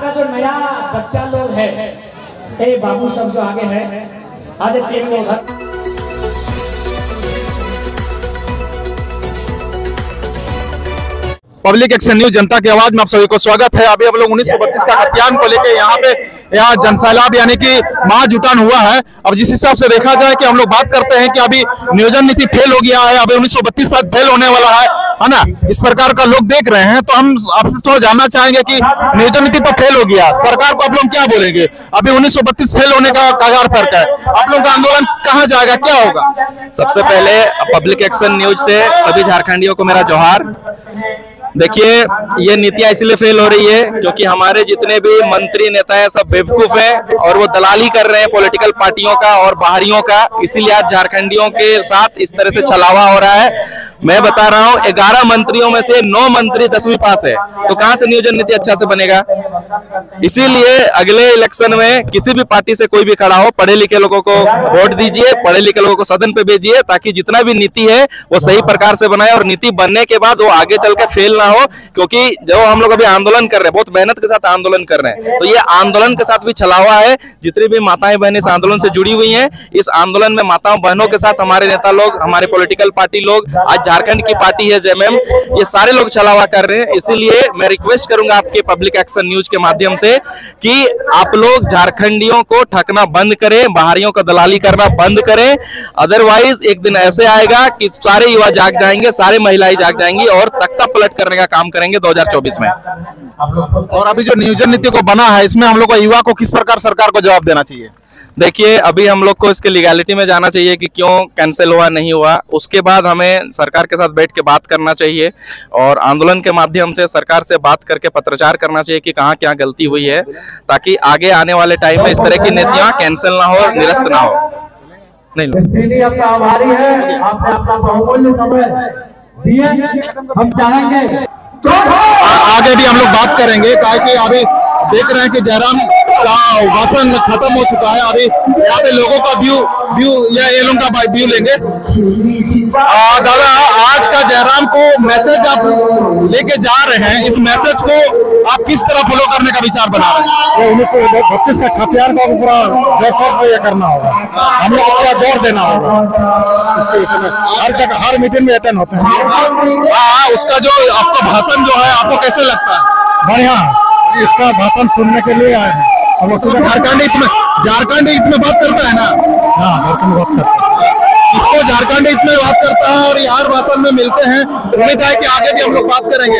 का जो नया बच्चा लोग है, ए बाबू सब जो आगे है, आज 3 लोग हैं। पब्लिक एक्शन न्यूज जनता की आवाज में आप सभी को स्वागत है। अभी हम लोग 1932 का खतियान को लेके यहाँ जनसैलाब यानी कि महाजुटान हुआ है। अब जिस हिसाब से देखा जाए कि हम लोग बात करते हैं कि अभी नियोजन नीति फेल हो गया है, अभी 1932 तक फेल होने वाला है ना, इस प्रकार का लोग देख रहे हैं। तो हम आपसे थोड़ा जानना चाहेंगे कि नियोजन नीति तो फेल हो गया, सरकार को आप लोग क्या बोलेंगे? अभी 1932 फेल होने का कगार पर है, आप लोग का आंदोलन कहाँ जाएगा, क्या होगा? सबसे पहले पब्लिक एक्शन न्यूज से सभी झारखंडियों को मेरा जोहार। देखिए, ये नीतियां इसलिए फेल हो रही है क्योंकि हमारे जितने भी मंत्री नेता हैं सब बेवकूफ हैं और वो दलाली कर रहे हैं पॉलिटिकल पार्टियों का और बाहरियों का। इसीलिए आज झारखंडियों के साथ इस तरह से छलावा हो रहा है। मैं बता रहा हूँ, 11 मंत्रियों में से 9 मंत्री 10वीं पास है, तो कहाँ से नियोजन नीति अच्छा से बनेगा? इसीलिए अगले इलेक्शन में किसी भी पार्टी से कोई भी खड़ा हो, पढ़े लिखे लोगों को वोट दीजिए, पढ़े लिखे लोगों को सदन पे भेजिए, ताकि जितना भी नीति है वो सही प्रकार से बनाए और नीति बनने के बाद वो आगे चल के फेल ना हो। क्योंकि जो हम लोग अभी आंदोलन कर रहे हैं, बहुत मेहनत के साथ आंदोलन कर रहे हैं, तो ये आंदोलन के साथ भी छलावा है। जितनी भी माताएं बहनें इस आंदोलन से जुड़ी हुई हैं, इस आंदोलन में माताओं बहनों के साथ हमारे नेता लोग, हमारे पॉलिटिकल पार्टी लोग, आज झारखंड की पार्टी है जेएमएम, ये सारे लोग छलावा कर रहे हैं। इसीलिए मैं रिक्वेस्ट करूंगा आपके पब्लिक एक्शन न्यूज के माध्यम से कि आप लोग झारखंडियों को ठगना बंद करें, बाहरियों का दलाली करना बंद करें। अदरवाइज एक दिन ऐसे आएगा कि सारे युवा जाग जाएंगे, सारे महिलाएं जाग जाएंगी और तख्ता पलट करने का काम करेंगे 2024 में। और अभी जो नियोजन नीति को बना है, इसमें हम लोग को युवा को किस प्रकार सरकार को जवाब देना चाहिए? देखिए, अभी हम लोग को इसके लीगैलिटी में जाना चाहिए कि क्यों कैंसिल हुआ, नहीं हुआ। उसके बाद हमें सरकार के साथ बैठ के बात करना चाहिए और आंदोलन के माध्यम से सरकार से बात करके पत्रचार करना चाहिए कि कहाँ क्या गलती हुई है, ताकि आगे आने वाले टाइम में इस तरह की नीतियाँ कैंसिल ना हो, निरस्त ना हो। नहीं, आपका आभारी है, आपने अपना बहुमूल्य समय दिए। हम चाहेंगे आगे भी हम लोग बात करेंगे, ताकि अभी देख रहे हैं कि जयराम का भाषण खत्म हो चुका है। अभी यहाँ पे लोगों का व्यू ये लोगों का व्यू लेंगे। दादा, आज का जयराम को मैसेज आप लेके जा रहे हैं, इस मैसेज को आप किस तरह फॉलो करने का विचार बना रहे हैं? 1932 का खतियान को पूरा जोर ये करना होगा, हम लोग को पूरा जोर देना होगा इसके विषय में। हर जगह हर मीटिंग में अटेंड होते हैं। हाँ, उसका जो आपका भाषण जो है आपको कैसे लगता है? बढ़िया, इसका भाषण सुनने के लिए आए हैं हम लोग। झारखंड इतने बात करता है ना? हाँ, झारखंड बात करता है, इसको झारखंड इतने बात करता है और यार भाषण में मिलते हैं। उम्मीद है कि आगे भी हम लोग बात करेंगे।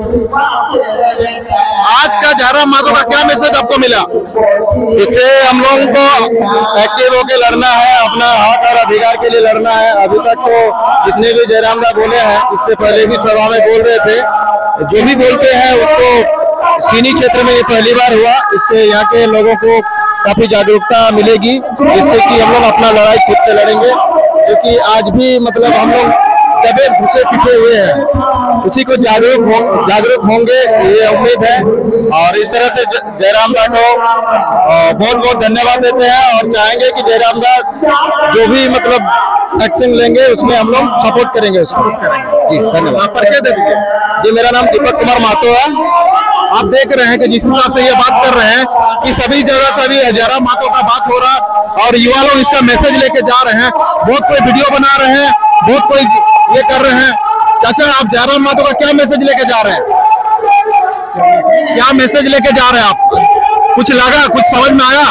आज का जयराम माधव का क्या मैसेज आपको मिला? इससे हम लोगों को एक्टिव होकर लड़ना है, अपना हक और अधिकार के लिए लड़ना है। अभी तक तो जितने भी जयराम दा बोले हैं, इससे पहले भी सभा में बोल रहे थे, जो भी बोलते हैं उसको सीनी क्षेत्र में ये पहली बार हुआ। इससे यहाँ के लोगों को काफी जागरूकता मिलेगी, जिससे कि हम लोग अपना लड़ाई खुद से लड़ेंगे। क्योंकि आज भी मतलब हम लोग दबे घुसे पिटे हुए हैं, उसी को जागरूक होंगे, ये उम्मीद है। और इस तरह से जयराम दा को बहुत बहुत धन्यवाद देते हैं और चाहेंगे कि जयराम दा जो भी मतलब एक्शन लेंगे उसमें हम लोग सपोर्ट करेंगे उसको। जी धन्यवाद। परिचय दे दीजिए। जी, मेरा नाम दीपक कुमार महतो है। आप देख रहे हैं कि जिस हिसाब से ये बात कर रहे हैं कि सभी जगह सभी जयराम माधव का बात हो रहा और युवा लोग इसका मैसेज लेके जा रहे हैं। बहुत कोई वीडियो बना रहे हैं, बहुत कोई ये कर रहे हैं। चाचा, आप जयराम माधव का क्या मैसेज लेके जा रहे हैं? क्या मैसेज लेके जा रहे हैं आप? कुछ लगा, कुछ समझ में आया?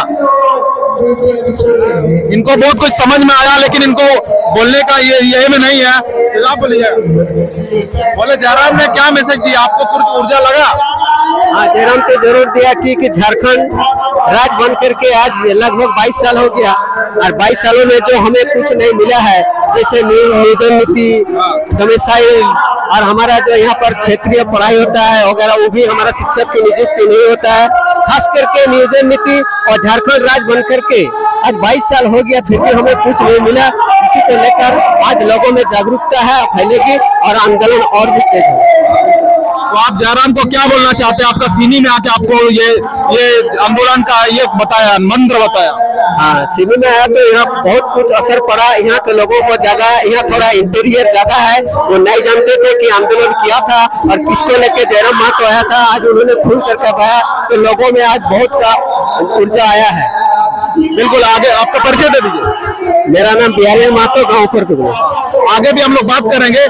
इनको बहुत कुछ समझ में आया, लेकिन इनको बोलने का ये में नहीं है। आप बोलिए, बोले जयराम ने क्या मैसेज दिया आपको? कुछ ऊर्जा लगा? हाँ, जयराम तो जरूर दिया कि झारखंड राज्य बन करके आज लगभग 22 साल हो गया और 22 सालों में जो हमें कुछ नहीं मिला है, जैसे नियोजन नीति, डोमिसाइल और हमारा जो यहाँ पर क्षेत्रीय पढ़ाई होता है वगैरह, वो भी हमारा शिक्षक की नियुक्ति नहीं होता है। खास करके नियोजन नीति और झारखंड राज्य बन करके आज 22 साल हो गया, फिर भी हमें कुछ नहीं मिला। इसी को लेकर आज लोगों में जागरूकता है, फैलेगी और आंदोलन और भी तेज होगा। तो आप जयराम को क्या बोलना चाहते हैं? आपका सीनी में आके आपको ये आंदोलन का ये बताया, मंत्र बताया। हाँ, सिमी में आया तो यहाँ बहुत कुछ असर पड़ा। यहाँ के लोगों को ज्यादा, यहाँ थोड़ा इंटीरियर ज्यादा है, वो नहीं जानते थे कि आंदोलन किया था और किसको लेके जयराम महतो आया था। आज उन्होंने खुल करके बताया तो लोगों में आज बहुत सा ऊर्जा आया है। बिल्कुल, आगे आपका परिचय दे दीजिए। मेरा नाम बिहारी महतो, गाँव पर। आगे भी हम लोग बात करेंगे,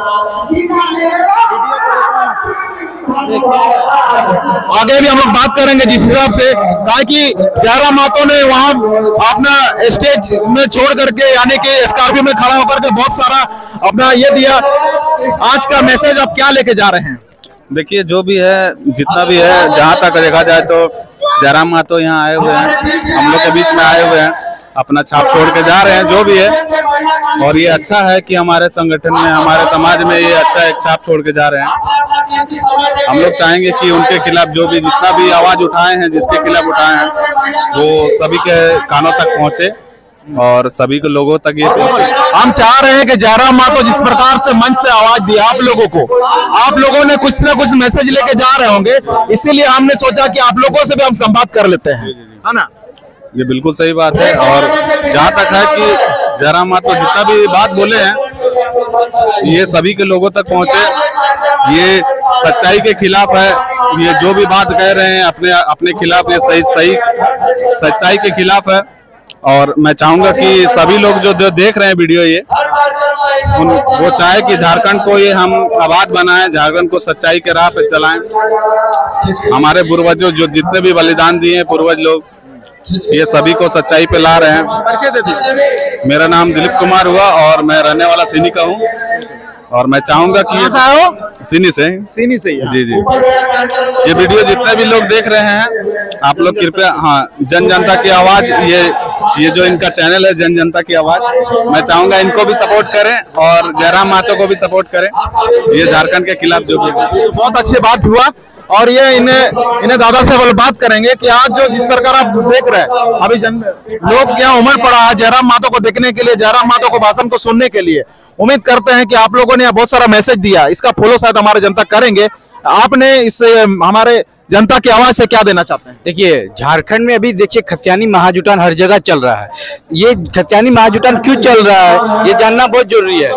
जिस हिसाब से कहा कि जयराम महतो ने वहां अपना स्टेज में छोड़ करके यानी कि स्कॉर्पियो में खड़ा होकर के बहुत सारा अपना ये दिया। आज का मैसेज आप क्या लेके जा रहे हैं? देखिए, जो भी है, जितना भी है, जहाँ तक देखा जाए तो जयराम महतो यहाँ आए हुए हैं, हम लोग के बीच में आए हुए हैं, अपना छाप छोड़ के जा रहे हैं, जो भी है। और ये अच्छा है कि हमारे संगठन में, हमारे समाज में ये अच्छा एक छाप छोड़ के जा रहे हैं। हम लोग चाहेंगे कि उनके खिलाफ जो भी जितना भी आवाज उठाए हैं, जिसके खिलाफ उठाए हैं, वो सभी के कानों तक पहुंचे और सभी के लोगों तक ये पहुंचे। हम चाह रहे हैं कि जयराम महतो जिस प्रकार से मंच से आवाज दिया आप लोगों को, आप लोगों ने कुछ ना कुछ मैसेज लेके जा रहे होंगे, इसीलिए हमने सोचा कि आप लोगों से भी हम संवाद कर लेते हैं, है ना? ये बिल्कुल सही बात है। और जहाँ तक है कि जयराम महतो जितना भी बात बोले हैं, ये सभी के लोगों तक पहुंचे। ये सच्चाई के खिलाफ है, ये जो भी बात कह रहे हैं अपने अपने खिलाफ, ये सही सच्चाई के खिलाफ है। और मैं चाहूंगा कि सभी लोग जो देख रहे हैं वीडियो, ये वो चाहे कि झारखंड को ये हम आबाद बनाएं, झारखंड को सच्चाई के राह पे चलाएं। हमारे पूर्वजों जो जितने भी बलिदान दिए हैं पूर्वज लोग, ये सभी को सच्चाई पे ला रहे हैं। मेरा नाम दिलीप कुमार हुआ और मैं रहने वाला सीनी का हूँ। और मैं चाहूंगा कि सीनी से जी। ये वीडियो जितने भी लोग देख रहे हैं, आप लोग कृपया, हाँ, जन जनता की आवाज, ये जो इनका चैनल है जन जनता की आवाज, मैं चाहूंगा इनको भी सपोर्ट करें और जयराम महतो को भी सपोर्ट करें। ये झारखंड के खिलाफ जो भी बहुत अच्छी बात हुआ। और ये इन्हें दादा से बात करेंगे कि आज जो जिस प्रकार आप देख रहे हैं, अभी लोग यहाँ उमड़ पड़ा है जयराम महतो को देखने के लिए, जयराम महतो को भाषण को सुनने के लिए। उम्मीद करते हैं कि आप लोगों ने बहुत सारा मैसेज दिया, इसका फॉलो शायद हमारे जनता करेंगे। आपने इस हमारे जनता की आवाज से क्या देना चाहते हैं? देखिए, झारखंड में अभी देखिए खतियानी महाजुटान हर जगह चल रहा है। ये खतियानी महाजुटान क्यों चल रहा है, ये जानना बहुत जरूरी है।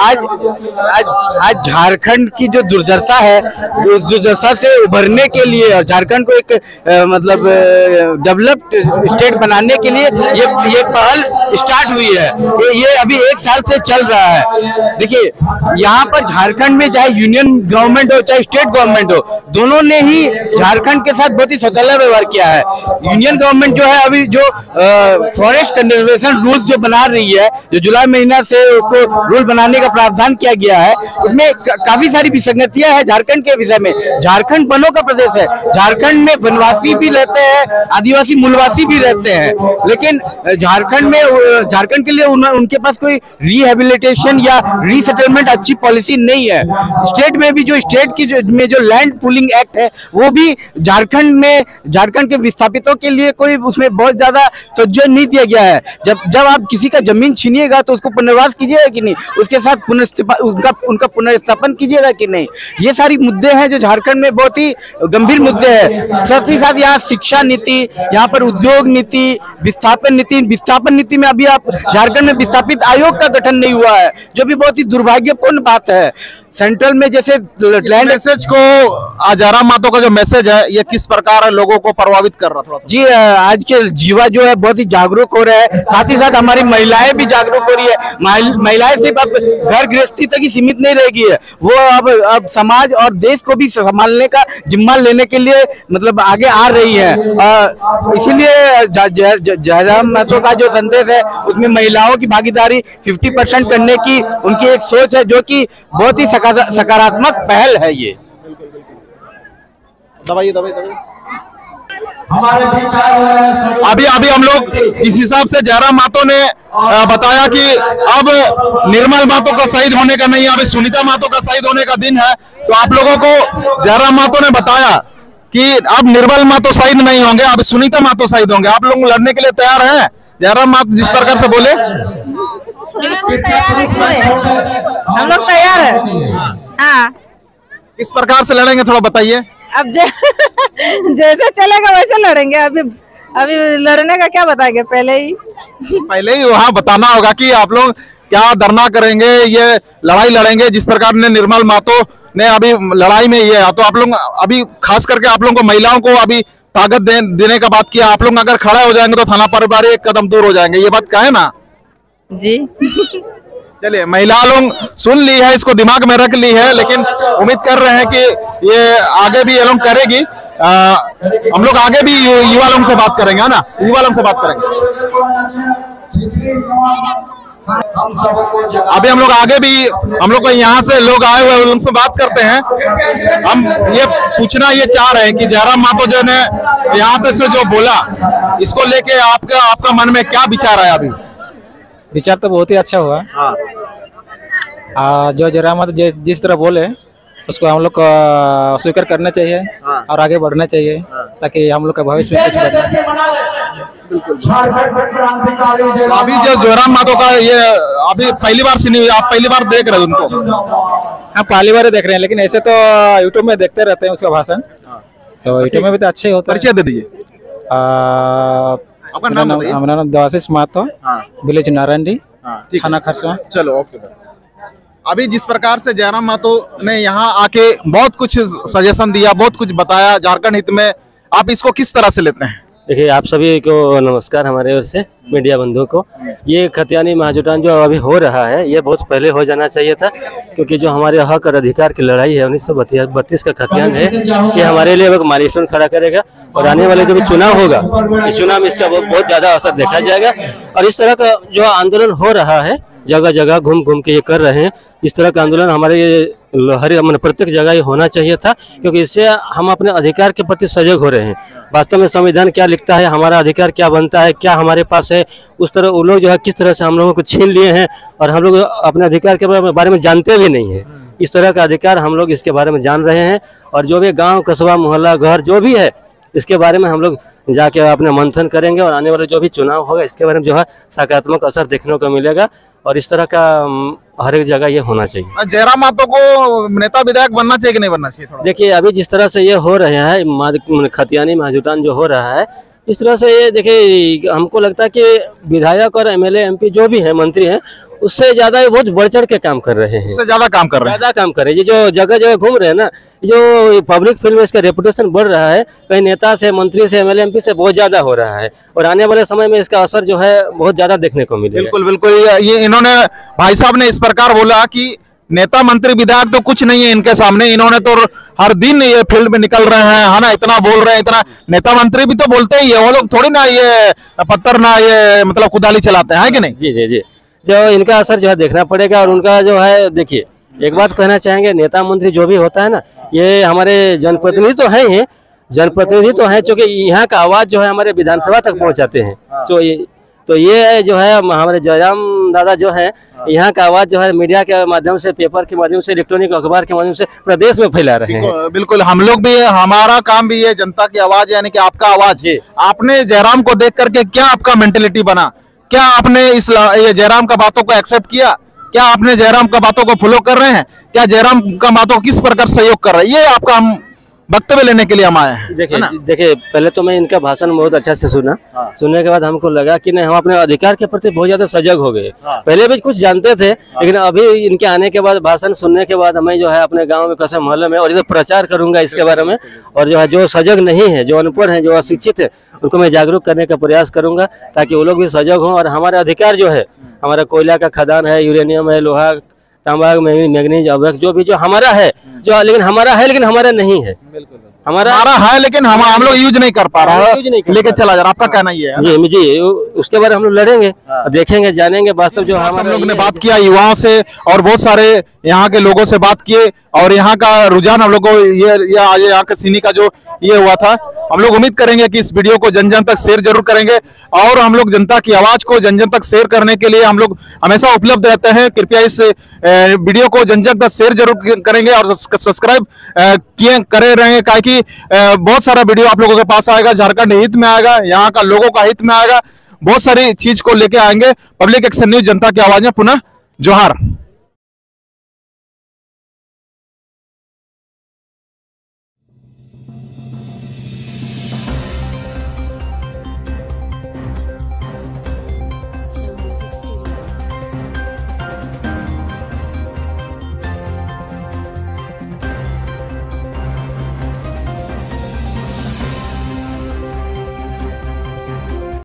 आज झारखंड की जो दुर्दशा है, उस दुर्दशा से उभरने के लिए और झारखंड को एक मतलब डेवलप्ड स्टेट बनाने के लिए ये पहल स्टार्ट हुई है। ये अभी 1 साल से चल रहा है। देखिए, यहाँ पर झारखंड में चाहे यूनियन गवर्नमेंट हो चाहे स्टेट गवर्नमेंट हो, दोनों ने ही झारखंड के साथ बहुत ही सौतेला व्यवहार किया है। यूनियन गवर्नमेंट जो है, अभी जो फॉरेस्ट कंजर्वेशन रूल्स जो बना रही है, जो जुलाई महीना से उसको रूल बनाने का प्रावधान किया गया है, उसमें काफी सारी विसंगतियां हैं झारखंड के विषय में। झारखंड वनों का प्रदेश है, झारखंड में वनवासी भी रहते हैं, आदिवासी मूलवासी भी रहते हैं, लेकिन झारखंड के लिए उनके पास कोई रिहेबिलिटेशन या रीसेटलमेंट अच्छी पॉलिसी नहीं है। स्टेट में भी जो स्टेट की जो लैंड पूलिंग एक्ट है, वो भी झारखंड के विस्थापितों के लिए कोई उसमें बहुत ज्यादा तवज्जो नहीं दिया गया है। जब आप किसी का जमीन छीनिएगा तो उसको पुनर्वास कीजिएगा कि नहीं, उसके साथ उनका पुनर्स्थापन कीजिएगा कि नहीं। ये सारी मुद्दे हैं जो झारखंड में बहुत ही गंभीर मुद्दे हैं। साथ ही साथ यहाँ शिक्षा नीति, यहाँ पर उद्योग नीति, विस्थापन नीति में अभी आप झारखंड में विस्थापित आयोग का गठन नहीं हुआ है, जो भी बहुत ही दुर्भाग्यपूर्ण बात है। सेंट्रल में जैसे लैंड मैसेज को, जयराम महतो का जो मैसेज है, ये किस प्रकार लोगों को प्रभावित कर रहा था? जी, आज के युवा जो है बहुत ही जागरूक हो रहा है, साथ ही साथ हमारी महिलाएं भी जागरूक हो रही है। महिलाएं सिर्फ अब घर गृहस्थी तक ही सीमित नहीं रहेगी है, वो अब समाज और देश को भी संभालने का जिम्मा लेने के लिए मतलब आगे आ रही है। इसीलिए जयराम महतो का जो संदेश है, उसमें महिलाओं की भागीदारी 50% करने की उनकी एक सोच है, जो कि बहुत ही सकारात्मक पहल है। ये दबाइए। अभी हम लोग इस हिसाब से जयराम महतो ने बताया कि अब निर्मल महतो का शहीद होने का नहीं है, अभी सुनीता महतो का शहीद होने का दिन है। तो आप लोगों को जयराम महतो ने बताया कि अब निर्मल महतो शहीद नहीं होंगे, अब सुनीता महतो शहीद होंगे। आप लोग लड़ने के लिए तैयार हैं? जयराम महतो जिस प्रकार से बोले, हम लोग तैयार है। हाँ, किस प्रकार से लड़ेंगे थोड़ा बताइए। अब जैसे चलेगा वैसे लड़ेंगे। अभी लड़ने का क्या बताएंगे, पहले ही वहाँ बताना होगा कि आप लोग क्या धरना करेंगे, ये लड़ाई लड़ेंगे जिस प्रकार ने निर्मल महतो ने अभी लड़ाई में ये, तो आप लोग अभी खास करके आप लोगों को महिलाओं को अभी ताकत देने का बात किया। आप लोग अगर खड़ा हो जाएंगे तो थाना प्रभारी एक कदम दूर हो जाएंगे, ये बात कहे ना जी। चलिए, महिला लोग सुन ली है, इसको दिमाग में रख ली है, लेकिन उम्मीद कर रहे हैं कि ये आगे भी ये लोग करेगी। हम लोग आगे भी युवा लोगों से बात करेंगे, है ना, युवा लोगों से बात करेंगे। अभी हम लोग आगे भी, हम लोग को यहाँ से लोग आए हुए उनसे बात करते हैं। हम ये पूछना ये चाह रहे हैं कि जयराम महतो जो ने यहाँ पे से जो बोला, इसको लेके आपका मन में क्या विचार आया? अभी विचार तो बहुत ही अच्छा हुआ। जो जयराम महतो जिस तरह बोले उसको हम लोग को स्वीकार करना चाहिए और आगे बढ़ना चाहिए ताकि हम लोग का भविष्य में कुछ बने। अभी जो जयराम महतो का ये अभी पहली बार सुनी, आप पहली बार देख रहे हैं उनको? हाँ, पहली बार देख रहे हैं, लेकिन ऐसे तो यूट्यूब में देखते रहते हैं उसका भाषण, तो यूट्यूब में भी तो अच्छे होता है। परिचय दे दीजिए। आपका नाम? हमारा नाम देवाशीष महतो, विलेज नारायणी, थाना खरसवा। चलो, ओके। अभी जिस प्रकार से जयराम महतो ने यहाँ आके बहुत कुछ सजेशन दिया, बहुत कुछ बताया झारखंड हित में, आप इसको किस तरह से लेते हैं? देखिए, आप सभी को नमस्कार हमारे ओर से, मीडिया बंधुओं को। ये खतियानी महाजुटान जो अभी हो रहा है, ये बहुत पहले हो जाना चाहिए था, क्योंकि जो हमारे हक और अधिकार की लड़ाई है 1932 का खतियान है, ये हमारे लिए एक माइलस्टोन खड़ा करेगा और आने वाले जो भी चुनाव होगा, इस चुनाव में इसका बहुत ज्यादा असर देखा जाएगा। और इस तरह का जो आंदोलन हो रहा है, जगह जगह घूम घूम के ये कर रहे हैं, इस तरह का आंदोलन हमारे हर प्रत्येक जगह ये होना चाहिए था, क्योंकि इससे हम अपने अधिकार के प्रति सजग हो रहे हैं। वास्तव में संविधान क्या लिखता है, हमारा अधिकार क्या बनता है, क्या हमारे पास है, उस तरह वो लोग जो है किस तरह से हम लोगों को छीन लिए हैं और हम लोग अपने अधिकार के बारे में जानते भी नहीं है। इस तरह का अधिकार हम लोग इसके बारे में जान रहे हैं, और जो भी गाँव कस्बा मोहल्ला घर जो भी है, इसके बारे में हम लोग जाके अपने मंथन करेंगे और आने वाले जो भी चुनाव होगा इसके बारे में जो है सकारात्मक असर देखने को मिलेगा, और इस तरह का हर एक जगह ये होना चाहिए। जयराम महतो को नेता विधायक बनना चाहिए कि नहीं बनना चाहिए? देखिए, अभी जिस तरह से ये हो रहे हैं, खतियानी महाजुटान जो हो रहा है, इस तरह से ये देखिए, हमको लगता है कि विधायक और एमएलए एमपी जो भी है, मंत्री हैं, उससे ज्यादा ये बहुत बढ़ चढ़ के काम कर रहे हैं, उससे ज्यादा काम कर रहे हैं, ये जो जगह जगह घूम रहे हैं ना, जो पब्लिक फील्ड में इसका रेपुटेशन बढ़ रहा है, कहीं नेता से, मंत्री से, एमएलए एमपी से बहुत ज्यादा हो रहा है, और आने वाले समय में इसका असर जो है बहुत ज्यादा देखने को मिलेगा। बिल्कुल बिल्कुल, ये इन्होंने, भाई साहब ने इस प्रकार बोला कि नेता मंत्री विधायक तो कुछ नहीं है इनके सामने, इन्होंने तो हर दिन ये फील्ड में निकल रहे हैं, है ना, इतना बोल रहे हैं, इतना। नेता मंत्री भी तो बोलते ही है, वो लोग थोड़ी ना ये पत्थर ना ये मतलब कुदाली चलाते हैं, है कि नहीं? जी जी जी, जो इनका असर जो है देखना पड़ेगा। और उनका जो है, देखिए, एक बात कहना चाहेंगे, नेता मंत्री जो भी होता है ना, ये हमारे जनप्रतिनिधि तो है ही, जनप्रतिनिधि तो है, क्योंकि यहाँ का आवाज जो है हमारे विधानसभा तक पहुँचाते हैं। तो ये जो है हमारे जयराम दादा जो है, यहाँ का आवाज जो है मीडिया के माध्यम से, पेपर के माध्यम से, इलेक्ट्रॉनिक अखबार के माध्यम से प्रदेश में फैला रहे हैं। बिल्कुल, हम लोग भी, हमारा काम भी है जनता की आवाज, यानी कि आपका आवाज। आपने जयराम को देख करके क्या आपका मेंटेलिटी बना? क्या आपने इस जयराम का बातों को एक्सेप्ट किया? क्या आपने जयराम का बातों को फॉलो कर रहे हैं? क्या जयराम का बातों को किस प्रकार सहयोग कर रहे हैं? ये आपका हम वक्तव्य लेने के लिए हम आए हैं। देखिए, पहले तो मैं इनका भाषण बहुत अच्छा से सुना। सुनने के बाद हमको लगा कि नहीं, हम अपने अधिकार के प्रति बहुत ज्यादा सजग हो गए। पहले भी कुछ जानते थे, लेकिन अभी इनके आने के बाद, भाषण सुनने के बाद, हमें जो है अपने गांव में, कस्बे मोहल्ले में, और इधर प्रचार करूंगा इसके बारे में, और जो है जो सजग नहीं है, जो अनपढ़ है, जो अशिक्षित है, उनको मैं जागरूक करने का प्रयास करूंगा, ताकि वो लोग भी सजग हों। और हमारा अधिकार जो है, हमारा कोयला का खदान है, यूरेनियम है, लोहा, तांबा, मैग्नीज, अवरक, जो भी जो हमारा है, जो लेकिन हमारा है लेकिन हमारा नहीं है, हमारा है लेकिन हम लोग यूज नहीं कर पा रहे हैं, लेके चला जा रहा। आपका कहना ये है? जी, उसके बारे में हम लोग लड़ेंगे, देखेंगे, जानेंगे वास्तव जो हम लोग ने बात किया युवाओं से और बहुत सारे यहाँ के लोगों से बात किए, और यहाँ का रुझान हम लोग को ये यहाँ के सीनी का जो ये हुआ था, हम लोग उम्मीद करेंगे कि इस वीडियो को जन जन तक शेयर जरूर करेंगे, और हम लोग जनता की आवाज को जन जन तक शेयर करने के लिए हम लोग हमेशा उपलब्ध रहते हैं। कृपया इस वीडियो को जन जन तक शेयर जरूर करेंगे और सब्सक्राइब करे रहेंगे, ताकि बहुत सारा वीडियो आप लोगों के पास आएगा, झारखंड हित में आएगा, यहाँ का लोगों का हित में आएगा, बहुत सारी चीज को लेके आएंगे। पब्लिक एक्शन न्यूज, जनता की आवाज में पुनः जोहार।